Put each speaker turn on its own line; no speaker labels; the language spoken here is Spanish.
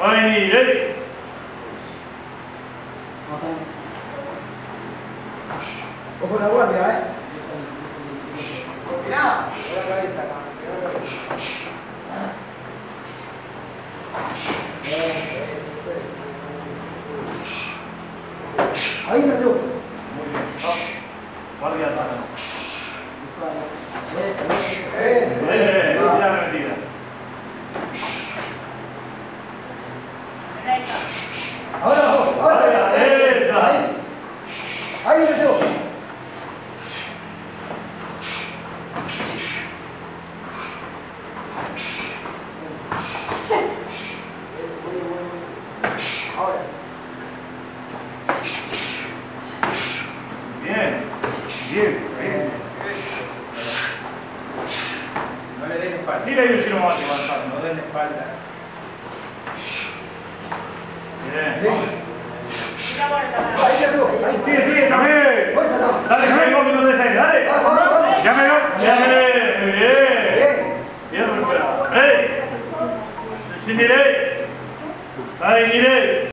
Va a venir,
Ojo la guardia,
Mirá.
la cabeza acá. Ahí me tengo.
Muy bien. Guardia atrás. Tira la metida.
Ahora.
Esa.
Ahí me tengo. Ahora.
Bien.
No le den espalda.
Tira y un giro más avanzando.
No den espalda.
Bien.
Ahí me tengo. Ahí.
Sigue, también.
Fuerza, no.
Dale, que vengo que no te sale, dale. Llámelo. Bien. Bien recuperado. ¡Ey! Sin delay. Ahí, delay.